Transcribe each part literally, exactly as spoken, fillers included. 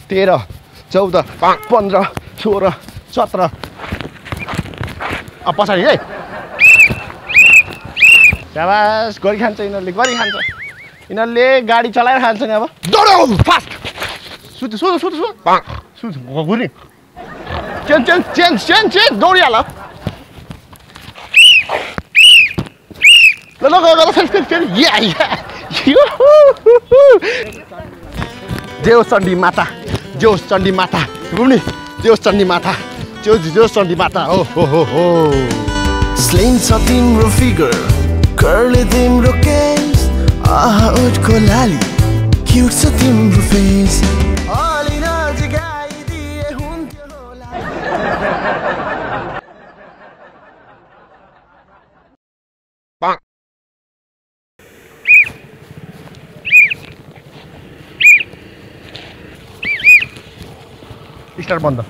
तेह्र चौध पन्ध्र सोह्र सत्र अब पछाडि है शाबास गरी खान्छ यिनीहरूले गरी खान्छ यिनीहरूले गाडी चलाएर खान्छ नि अब दौडौ फास्ट सुत सुत सुत सुत सुत घुर्ने change change change change change दौडिहाल ल ल ल फेरि फेरि फेरि या या जेहोस् चण्डी माता जेहोस् चण्डी माता घुम्ने जेहोस् चण्डी माता जेहोस् जेहोस् चण्डी माता हो हो हो हो स्लिम छ तिम्रो फिगर कर्ली तिम्रो केस आहा उठको लाली क्युट छ तिम्रो फेस अलि नजिक आइदिए हुन्थ्यो होला स्टार्ट बन्द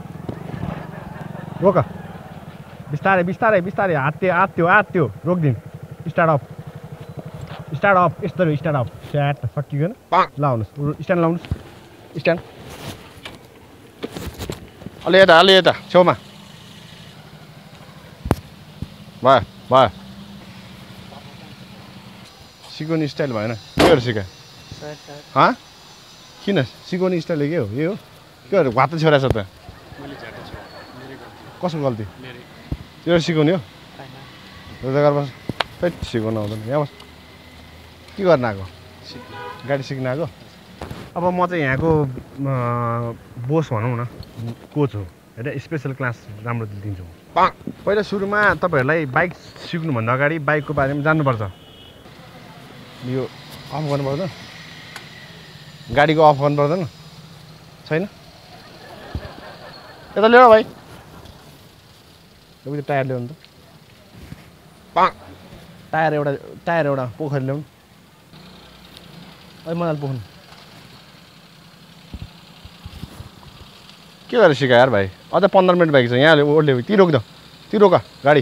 रोक बिस्तारै बिस्तारै बिस्तारै हात्यो आत्यो आत्यो रोकिदिउँ स्टार्ट अफ स्टार्ट अफ यस्तो स्टार्ट अफ स्याट सकिकन ल आउनुहोस् स्ट्यान्ड लाउनुहोस् स्ट्यान्ड अलि यता अलि यता छेउमा भयो भयो सिकाउने स्टाइल भएन के हो सिका हँ किन सिकाउने स्टाइल के हो यो हो के हो घात छोरा छ त कसको गल्ती त्यो सिकाउने हो रोजगार बस फेरि सिकाउनु आउँदैन यहाँ बस के गर्न आएको गाडी सिक्न आएको अब म चाहिँ यहाँको बोस भनौँ न कोच हो होइन स्पेसल क्लास राम्रो दिन्छु पहिला सुरुमा तपाईँहरूलाई बाइक सिक्नुभन्दा अगाडि बाइकको बारेमा जान्नुपर्छ यो अफ गर्नु पर्दैन गाडीको अफ गर्नु पर्दैन छैन यता ल्याऊ भाइ त्यो टायर ल्याउनु त टायर एउटा टायर एउटा पोखरी ल्याउनु अहिले मजाले पोख्नु के गरेर सिकायो यार भाइ अझ पन्ध्र मिनट बाइक छ यहाँ ओर्ले ती रोक्दा ती रोक गाडी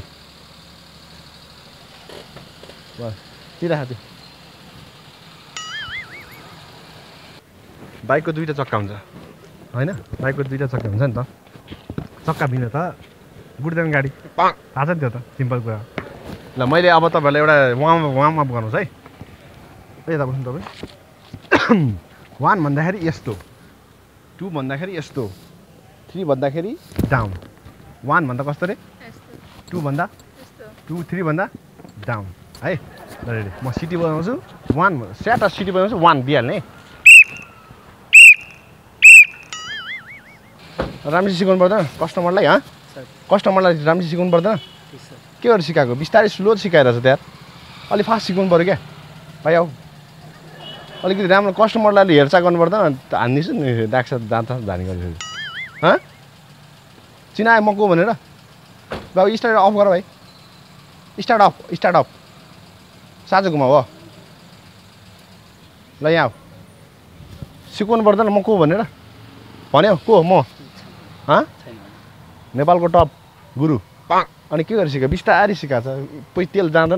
ती राख त्यो बाइकको दुईवटा चक्का हुन्छ होइन बाइकको दुईवटा चक्का हुन्छ नि त चक्का बिना त गुड्दैन गाडी थाहा छ नि त्यो त सिम्पल कुरा ल मैले अब तपाईँहरूलाई एउटा वार्म वार्म अप गर्नुहोस् है यता बस्नु तपाईँ वान भन्दाखेरि यस्तो टू भन्दाखेरि यस्तो थ्री भन्दाखेरि डाउन वान भन्दा कस्तो रे टू भन्दा टू थ्री भन्दा डाउन है ल रेडी म सिटी बनाउँछु वान स्याटर सिटी बनाउँछु वान दिइहाल्ने राम्ररी सिकाउनु पर्दैन कस्टमरलाई हँ कस्टमरलाई राम्ररी सिकाउनु पर्दैन के गरेर सिकाएको बिस्तारै स्लो सिकाएर छ त्यहाँ अलिक फास्ट सिकाउनु पऱ्यो क्या भाइ आऊ अलिकति राम्रो कस्टमरलाई हेरचाह गर्नु पर्दैन हानिदिन्छु नि डाक्छ दाँत धानी गरेर हँ चिनायो म को भनेर बाबु स्टार्ट अफ गर भाइ स्टार्ट अफ स्टार्ट अफ साँझ घुमाऊ हो ल यहाँ सिकाउनु पर्दैन म को भनेर भन्यो को म हँ नेपालको टप गुरु अनि के गरेर सिका बिस्तारै सिकाएको छ कोही तेल जाँदैन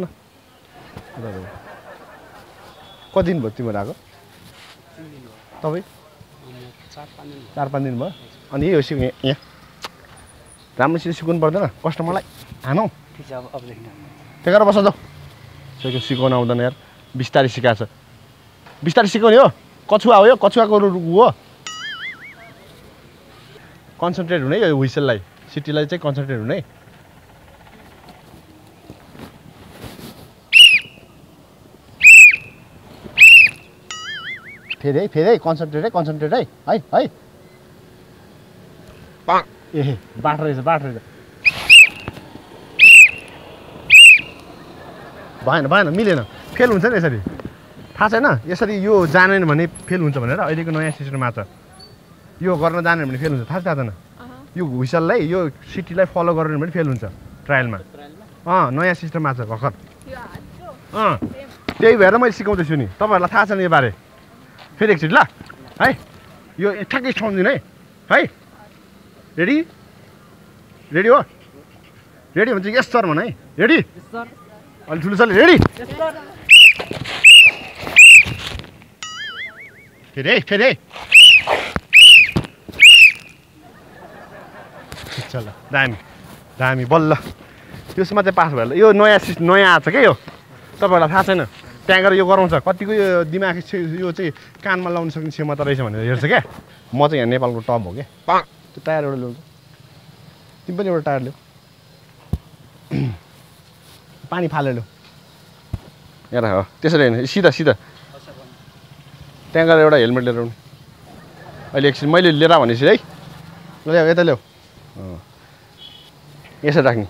कति दिन भयो तिमीहरू आएको तपाईँ चार पाँच दिन भयो अनि यही हो सिक यहाँ राम्रोसित सिकाउनु पर्दैन कस्टमरलाई हानौ त्यही बस जाऊ त्यो सिकाउनु आउँदैन यार बिस्तारै सिकाएको छ बिस्तारै सिकाउने हो कछुवा हो यो कछुवाको हो कन्सन्ट्रेट हुने यो हुइसललाई सिटीलाई चाहिँ कन्सन्ट्रेट हुने फेरि है फेरि है कन्सन्ट्रेट है कन्सन्ट्रेट है है है ए बाटो रहेछ बाटो रहेछ भएन भएन मिलेन फेल हुन्छ नि यसरी थाहा छैन यसरी यो जानेन भने फेल हुन्छ भनेर अहिलेको नयाँ सिस्टममा छ यो गर्न जानेन भने फेल हुन्छ थाहा थाहा छैन यो हुइसललाई यो सिटीलाई फलो गरेन भने फेल हुन्छ ट्रायलमा अँ नयाँ सिस्टममा छ भर्खर अँ त्यही भएर मैले सिकाउँदैछु नि तपाईँहरूलाई थाहा छैन यो बारे फेरि एकचोटि ल है यो ठ्याक्कै सम्झिनु है है रेडी रेडी हो रेडी हुन्छ यस सर भन है रेडी अलि ठुलो सरले रेडी फेरि है फेरि है ठिक छ ल दामी दामी बल्ल त्यसमा चाहिँ पास भयो यो नयाँ सिस्ट नयाँ आएको छ क्या यो तपाईँहरूलाई थाहा छैन त्यहाँ गएर यो गराउँछ कतिको यो दिमाग यो चाहिँ कानमा लाउनु सक्ने क्षमता रहेछ भनेर हेर्छ क्या म चाहिँ यहाँ नेपालको टप हो क्या त्यो टायर एउटा ल्याउँछ तिमी पनि एउटा टायर ल्याऊ पानी फालेर ल्याऊ यहाँ हो त्यसरी होइन सिधा सिधा त्यहाँ गएर एउटा हेलमेट लिएर आउनु अहिले एकछिन मैले लिएर भनेपछि है ल्याऊ यता ल्याऊ यसरी राख्ने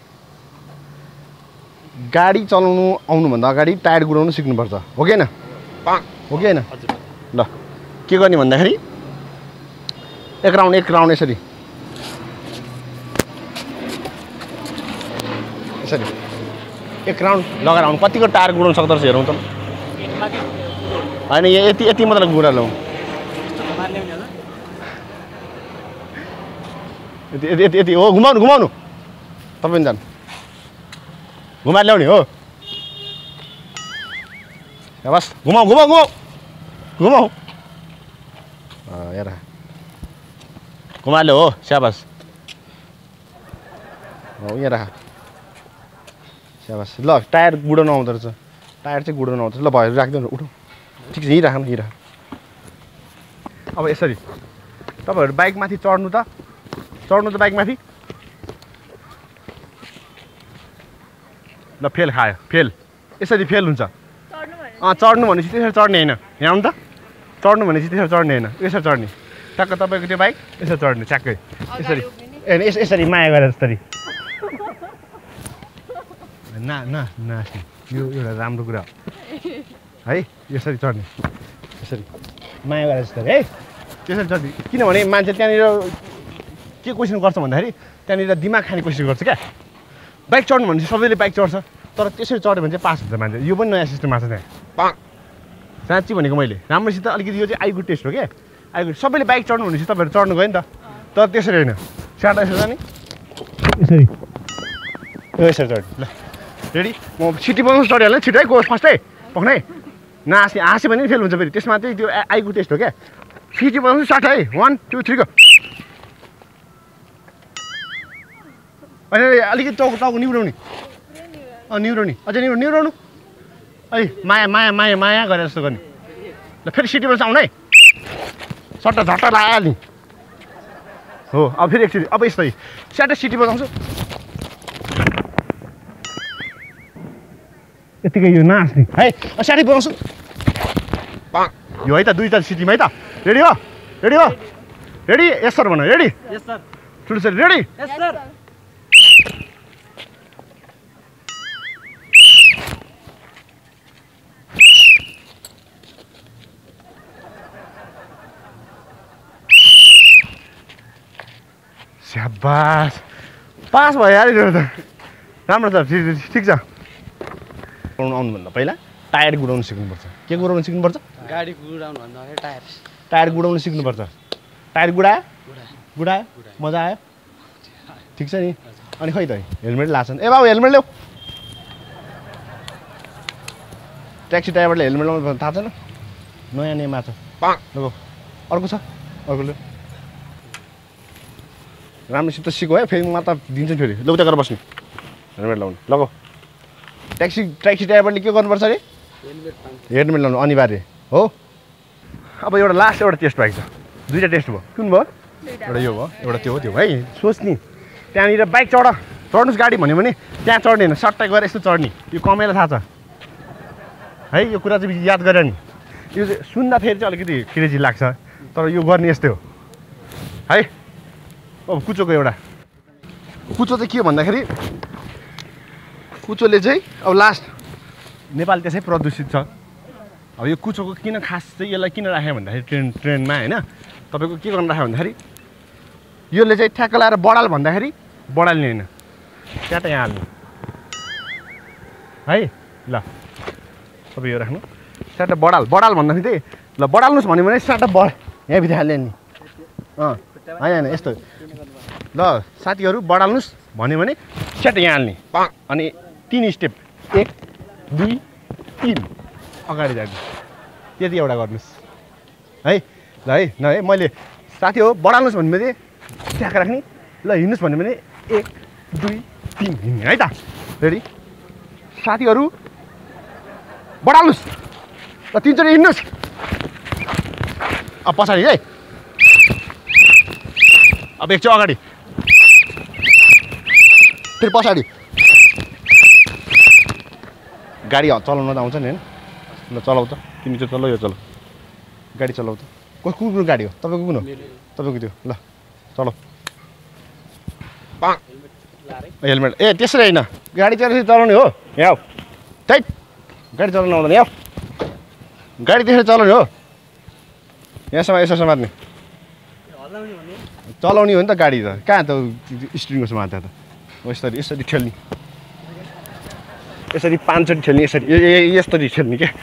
गाडी चलाउनु आउनुभन्दा अगाडि टायर गुडाउनु सिक्नुपर्छ हो कि होइन हो कि होइन ल के गर्ने भन्दाखेरि एक राउन्ड एक राउन्ड यसरी यसरी एक राउन्ड लगाएर आउनु कतिको टायर गुडाउनु सक्दो रहेछ हेरौँ त होइन यति यति मात्र गुडा ल्याउँ यति यति यति हो घुमाउनु घुमाउनु तपाईँ जानु घुमाएर ल्याउने हो बस घुमाऊ घुमाऊ घुमाऊ घुमाऊ हेर घुमाएर ल्याऊ हो स्याबास हो यहाँ राख स्याबास ल टायर गुडाउनु आउँदो रहेछ टायर चाहिँ गुडाउनु आउँदो रहेछ ल भयो राखिदिनु उठौँ ठिक छ यहीँ राख न यहीँ राख अब यसरी तपाईँहरू बाइकमाथि चढ्नु त चढ्नु त बाइकमाथि ल फेल खायो फेल यसरी फेल हुन्छ अँ चढ्नु भनेपछि त्यसरी चढ्ने होइन यहाँ आउनु त चढ्नु भनेपछि त्यसरी चढ्ने होइन यसरी चढ्ने ट्याक्क तपाईँको त्यो बाइक यसरी चढ्ने ट्याक्कै यसरी ए यस यसरी माया गरेर जसरी ना न नाच्ने यो एउटा राम्रो कुरा हो है यसरी चढ्ने यसरी माया गरेर जसरी है त्यसरी चढ्ने किनभने मान्छे त्यहाँनिर के क्वेसन गर्छ भन्दाखेरि त्यहाँनिर दिमाग खाने कोसिस गर्छ क्या बाइक चढ्नु भनेपछि सबैले बाइक चढ्छ तर त्यसरी चढ्यो भने चाहिँ पास हुन्छ मान्छे यो पनि नयाँ सिस्टम आएको छ त्यहाँ साँच्ची भनेको मैले राम्रोसित अलिकति यो चाहिँ आइगो टेस्ट हो क्या आइगो सबैले बाइक चढ्नु भनेपछि तपाईँहरू चढ्नु गयो नि त तर त्यसरी होइन स्याट यसरी जाने यसरी यो यसरी चढ्ने ल रेडी म सिटी बनाउनु चढिहाल्ने छिटै गयो फर्स्टै पक्नै नहाँस्ने हाँस्यो भने फेल हुन्छ फेरि त्यसमा चाहिँ त्यो आइगो टेस्ट हो क्या सिटी बनाउनु स्टार्ट है वान टू थ्री गो अनि अलिकति टाउको टाउको निहुराउने अँ निहुराउने अझै निहुर निहुराउनु है माया माया माया माया गरेर जस्तो गर्ने ल फेरि सिटी बनाउँछ आउनु है सट्टा झट्टा लगायो नि हो अब फेरि एकचोटि अब यस्तै स्याटै सिटी बजाउँछु यतिकै यो नाच्ने है स्याटै बजाउँछु यो है त दुईवटा सिटीमा है त रेडी हो रेडी हो रेडी यस सर भन रेडी यस सर ठुलो सर रेडी यस सर स्याबास पास भयो यार यो त राम्रो छ ठिक छ आउनुभन्दा पहिला टायर गुडाउनु सिक्नुपर्छ के गुडाउनु सिक्नुपर्छ गाडी गुडाउनु भन्दा अगाडि टायर टायर गुडाउनु सिक्नुपर्छ टायर गुडायो गुडायो मजा आयो ठिक छ नि अनि खै त हेलमेट लाछन् ए बाबु हेलमेट ल्याऊ ट्याक्सी ड्राइभरले हेलमेट लाउनु थाहा छैन नयाँ नेमा छ लगो अर्को छ अर्को ल्याऊ राम्रोसित सिको है फेरि म त दिन्छु फेरि लौटा गरेर बस्नु हेलमेट लाउनु लगो ट्याक्सी ट्याक्सी ड्राइभरले के गर्नुपर्छ अरे हेलमेट लाउनु अनिवार्य हो अब एउटा लास्ट एउटा टेस्ट भएको छ दुईवटा टेस्ट भयो कुन भयो एउटा यो भयो एउटा त्यो हो त्यो है सोच्ने त्यहाँनिर बाइक चढ चढ्नुहोस् गाडी भन्यो भने त्यहाँ चढ्ने होइन सट्टै गएर यस्तो चढ्ने यो कमाइलाई थाहा छ है यो कुरा चाहिँ याद गरेर नि यो चाहिँ सुन्दाखेरि चाहिँ अलिकति क्रेजी लाग्छ तर यो गर्ने यस्तै हो है अब कुचोको एउटा कुचो चाहिँ के हो भन्दाखेरि कुचोले चाहिँ अब लास्ट नेपाल त्यसै प्रदूषित छ अब यो कुचोको किन खास चाहिँ यसलाई किन राख्यो भन्दाखेरि ट्रेन ट्रेनमा होइन तपाईँको के गर्नु राख्यो भन्दाखेरि यसले चाहिँ ठ्याक्क लाएर बडाल भन्दाखेरि बडाल्ने होइन त्यहाँ त यहाँ हाल्ने है ल तपाईँ यो राख्नु स्याट बडाल बडाल भन्दाखेरि चाहिँ ल बडाल्नुहोस् भन्यो भने स्याट बड यहाँभित्र हाल्ने नि अँ होइन यस्तो ल साथीहरू बडाल्नुहोस् भन्यो भने स्याट यहाँ हाल्ने अनि तिन स्टेप एक दुई तिन अगाडि जानु त्यति एउटा गर्नुहोस् है ल है न है मैले साथी हो बडाल्नुहोस् भन्ने चाहिँ ट्याक राख्ने ल हिँड्नुहोस् भन्यो भने एक दुई तिन हिँड्ने है त रेडी साथीहरू बढाल्नुहोस् ल तिनचोटि हिँड्नुहोस् अब पछाडि है अब एकचोटि अगाडि फेरि पछाडि गाडी चलाउन त आउँछ नि होइन ल चलाउ त तिमी चाहिँ चलाउ यो चलाउ गाडी चलाउ त को कुन गाडी हो तपाईँको कुन हो तपाईँको त्यो ल चलाउ हेलमेट ए त्यसरी होइन गाडी त्यसरी चलाउने हो यहाँ त्यही गाडी चलाउनु आउँदैन यहाँ गाडी त्यसरी चलाउने हो यहाँसम्म यसो समात्ने चलाउने हो नि त गाडी त कहाँ त स्टियरिङको समात्दा त हो यसरी यसरी ठेल्ने यसरी पाँचचोटि ठेल्ने यसरी यस्तरी ठेल्ने क्या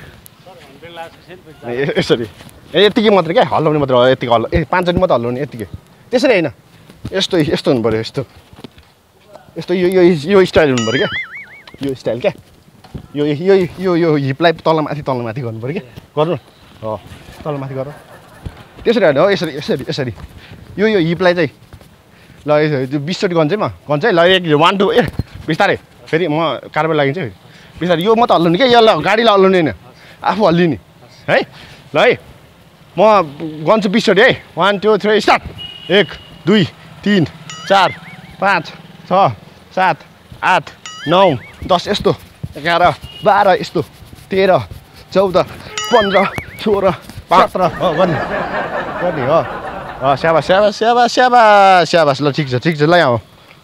यसरी ए यत्तिकै मात्रै क्या हल्लाउने मात्रै हो यत्तिकै हल्ला ए पाँचचोटि मात्रै हल्लाउने यत्तिकै त्यसरी होइन यस्तो यस्तो हुनु पऱ्यो यस्तो यस्तो यो यो यो स्टाइल हुनु पऱ्यो क्या यो स्टाइल क्या यो यो यो यो हिपलाई तलमाथि तलमाथि गर्नु पऱ्यो क्या गर्नु हो तलमाथि गर त्यसरी होइन हो यसरी यसरी यसरी यो यो हिपलाई चाहिँ ल यो बिसचोटि गन्छ है म गन्छ है ल एक वान टू ए बिस्तारै फेरि म कारबार लागिन्छ है बिस्तारै यो म त हल्लाउने क्या यो ल गाडीलाई हल्लाउने होइन आफू हल्लिने है ल है म गन्छु बिसचोटि है वान टू थ्री स्टार्ट एक दुई तिन चार पाँच छ सात आठ नौ दस यस्तो एघार बाह्र यस्तो तेह्र चौध पन्ध्र सोह्र सत्र हो गर्ने गर्ने हो स्याबास स्याबास स्याबास स्याबास स्याबास ल ठिक छ ठिक छ ल यहाँ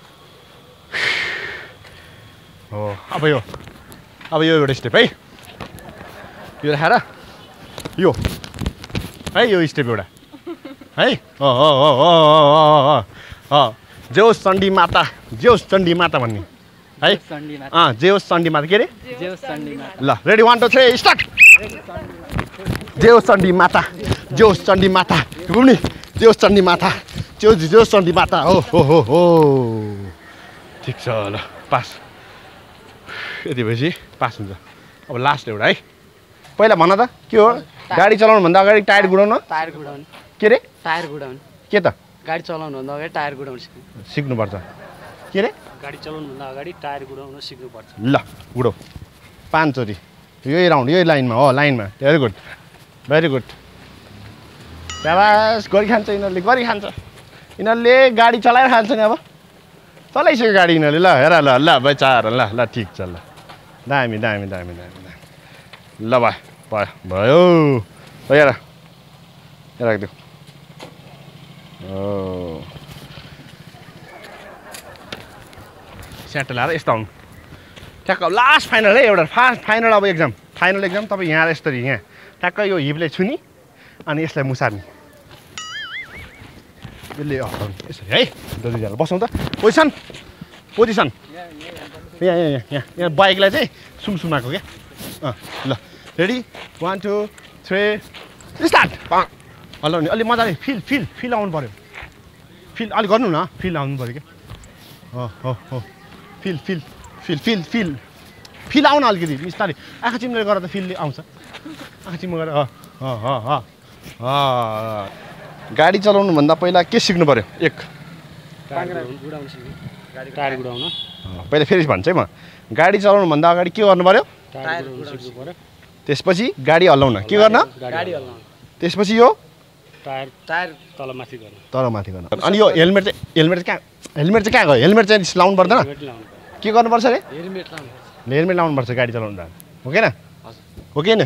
हो अब यो अब यो एउटा स्टेप है यो राखेर यो है यो स्टेप एउटा है जेहोस् चण्डी माता जेहोस् चण्डी माता भन्ने है अँ जेहोस् चण्डी माता के अरे ल ready one two three start जेहोस् चण्डी माता जेहोस् चण्डी माता घुम्ने जेहोस् चण्डी माता जेहोस् जेहोस् चण्डी माता हो हो हो हो ठिक छ ल पास यति भएपछि पास हुन्छ अब लास्ट एउटा है पहिला भन त के हो गाडी चलाउनुभन्दा अगाडि टायर गुडाउन टायर गुडाउनु के अरे टायर गुडाउनु के त गाडी चलाउनुभन्दा अगाडि टायर गुडाउनु सिक्नु सिक्नुपर्छ के अरे गाडी चलाउनुभन्दा अगाडि टायर गुडाउन सिक्नुपर्छ ल गुडो पाँचचोटि यही राउन्ड यही लाइनमा हो लाइनमा भेरी गुड भेरी गुड शाबास गरिखान्छ यिनीहरूले गरिखान्छ यिनीहरूले गाडी चलाएर खान्छ नि अब चलाइसक्यो गाडी यिनीहरूले ल हेर ल ल बेचार ल ल ठिक छ ल दामी दामी दामी दामी दामी ल भयो भयो भयो हेर राखिदिऊ ओ स्याट लाएर यस्तो आउनु ठ्याक्क लास्ट फाइनल है एउटा फास्ट फाइनल अब एक्जाम फाइनल एक्जाम तपाईँ यहाँ यस्तरी यहाँ ठ्याक्क यो हिपले छुनी अनि यसलाई मुसार्ने यसले हटाउने यसरी है दुईजना बसौँ त पोजिसन पोजिसन यहाँ यहाँ यहाँ यहाँ यहाँ बाइकलाई चाहिँ सुमसुमाएको क्या अँ ल ready one two three start हल्लाउने अलि मजाले फिल फिल फिल आउनु पऱ्यो फिल अलिक गर्नु न फिल आउनु पऱ्यो क्या हो हो हो feel feel feel feel feel feel आउन अलिकति बिस्तारै आँखा चिम्लेर गरेर त फिल आउँछ आँखा चिम्लो गरेर गाडी चलाउनुभन्दा पहिला के सिक्नु पऱ्यो एक टायर गुडाउन पहिला फेरि भन्छ है म गाडी चलाउनुभन्दा अगाडि के गर्नु पऱ्यो त्यसपछि गाडी हल्लाउन के गर्न गाडी हल्लाउन त्यसपछि यो टायर टायर तलमाथि गर्न तलमाथि गर्न अनि यो हेलमेट चाहिँ हेलमेट चाहिँ कहाँ हेलमेट चाहिँ कहाँ गयो हेलमेट चाहिँ लाउनु पर्दैन के गर्नुपर्छ अरे हेलमेट लाउनु हेलमेट लाउनुपर्छ गाडी चलाउनु हो कि हो कि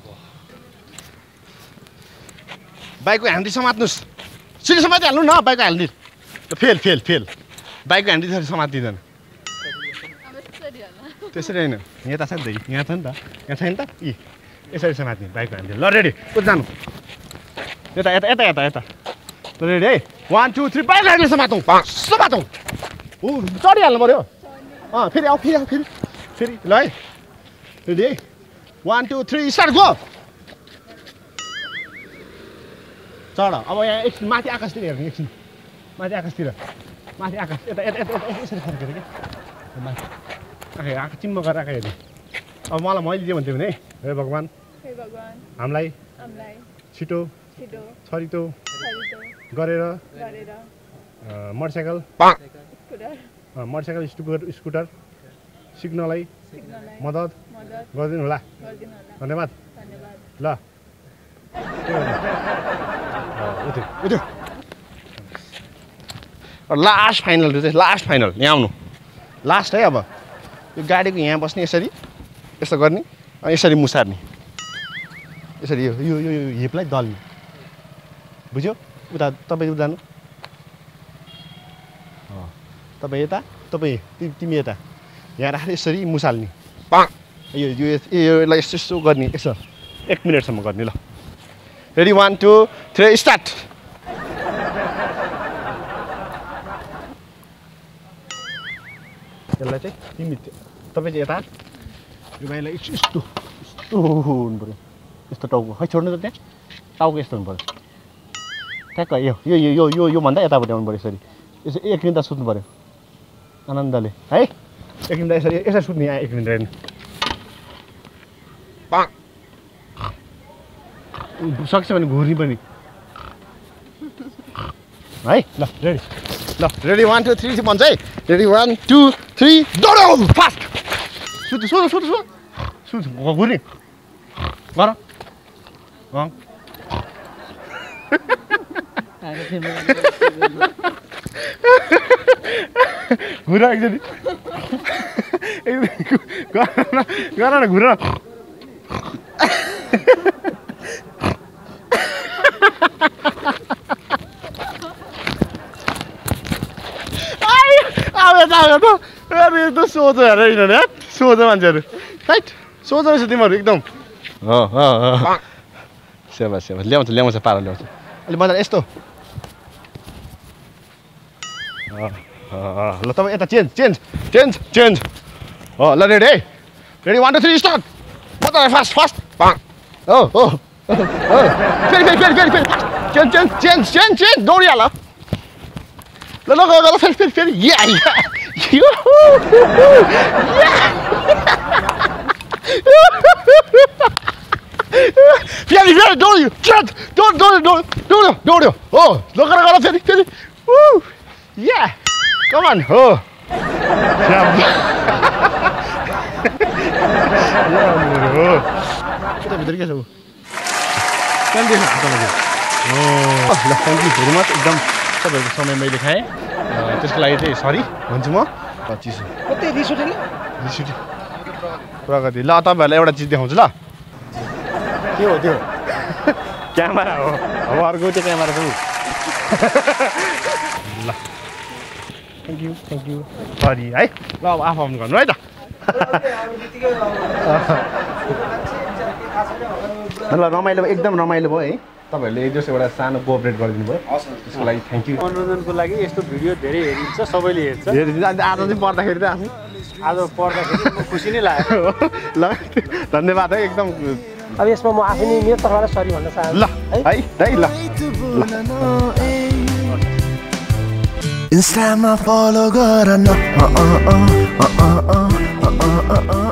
बाइकको ह्यान्डी समात्नुहोस् सिधै समातिहाल्नु न बाइकको ह्यान्डी फेल फेल फेल बाइकको ह्यान्डी त्यसरी समातिँदैन त्यसरी होइन यहाँ त छ नि त यहाँ छ नि त यहाँ छैन त यी यसरी समात्ने बाइकको ह्यान्डी ल रेडी कति जानु यता यता यता यता यता ल रेडी है वान टू थ्री बाइक ह्यान्डी समातौँ समातौँ ऊ चढिहाल्नु पऱ्यो अँ फेरि आऊ फेरि आऊ फेरि फेरि ल है रेडी है one two three start go चढ अब यहाँ एकछिन माथि आकाशतिर हेर्ने एकछिन माथि आकाशतिर माथि आकाश यता यता यता यसरी फर्केर क्या माथि आँखा आँखा चिम्म गरेर आँखा हेर्ने अब मलाई मैले दिएँ भन्थ्यो भने हे भगवान् हामीलाई छिटो छरितो गरेर मोटरसाइकल मोटरसाइकल स्कुटर स्कुटर सिक्नलाई मद्दत गरिदिनु होला धन्यवाद ल लास्ट फाइनल चाहिँ लास्ट फाइनल यहाँ आउनु लास्ट है अब यो गाडीको यहाँ बस्ने यसरी यस्तो गर्ने अनि यसरी मुसार्ने यसरी यो यो यो हिपलाई दल्ने बुझ्यो उता तपाईँ उता जानु तपाईँ यता तपाईँ तिमी यता यहाँ राखेर यसरी मुसाल्ने पा यो यो यसलाई यस्तो यस्तो गर्ने यसो एक मिनटसम्म गर्ने ल ready one two three start यसलाई चाहिँ तिमी तपाईँ चाहिँ यता यो भाइलाई यस्तो यस्तो हुनु पऱ्यो यस्तो टाउको खै छोड्नु त त्यहाँ टाउको यस्तो हुनु पऱ्यो ठ्याक्क यो यो यो यो योभन्दा यतापट्टि आउनु पऱ्यो यसरी यसो एक मिनट सुत्नु पऱ्यो आनन्दले है एक मिनट यसरी यसरी सुत्ने एक मिनट हेर्नु सक्छ भने घुर्नी पनि है ल रेडी ल रेडी वान टू थ्री भन्छ है रेडी वान टू थ्री दौडौ फास्ट सुत सुत सुत सुत सुत घुर्नी गर घुर एकचोटि गर न घुर त सोझो हेर यिनीहरू सोझो मान्छेहरू राइट सोझो रहेछ तिमीहरू एकदम सेवा सेवा ल्याउँछ ल्याउँछ पारा ल्याउँछ अहिले मजाले यस्तो ल तपाईँ यता चेन्ज चेन्ज चेन्ज चेन्ज हो ल रेडी है ready one two three start मजाले फास्ट फास्ट हो हो फेरि फेरि फेरि फेरि फेरि change change change change change दौडिहाल ल ल ल फेरि फेरि फेरि या फेरि फेरि दौड्यो चेन्ज दौड दौड्यो दौड्यो दौड्यो हो ल गर गर फेरि फेरि या कमान हो भित्र के छ ल थ्याङ्क यू भेरी मच एकदम तपाईँहरूको समय मैले खाएँ त्यसको लागि चाहिँ सरी भन्छु म चिसो कतै रिस उठेन रिस उठ्यो प्रगति ल तपाईँहरूलाई एउटा चिज देखाउँछु ल के हो त्यो क्यामेरा हो अब अर्को त्यो क्यामेरा छ ल thank you thank you sorry है ल अब आफू आउनु गर्नु है त ल रमाइलो भयो एकदम रमाइलो भयो है तपाईँहरूले एक जस्तो एउटा सानो कोअपरेट गरिदिनु भयो त्यसको लागि थ्याङ्क यू मनोरञ्जनको लागि यस्तो भिडियो धेरै हेरिन्छ सबैले हेर्छ हेरिदिन्छ आज चाहिँ पर्दाखेरि चाहिँ आफू आज पर्दाखेरि म खुसी नै लाग्यो ल धन्यवाद है एकदम अब यसमा म आफै नै मेरो तर्फबाट सरी भन्न चाहन्छु ल है है ल इन्स्टामा फलो गर न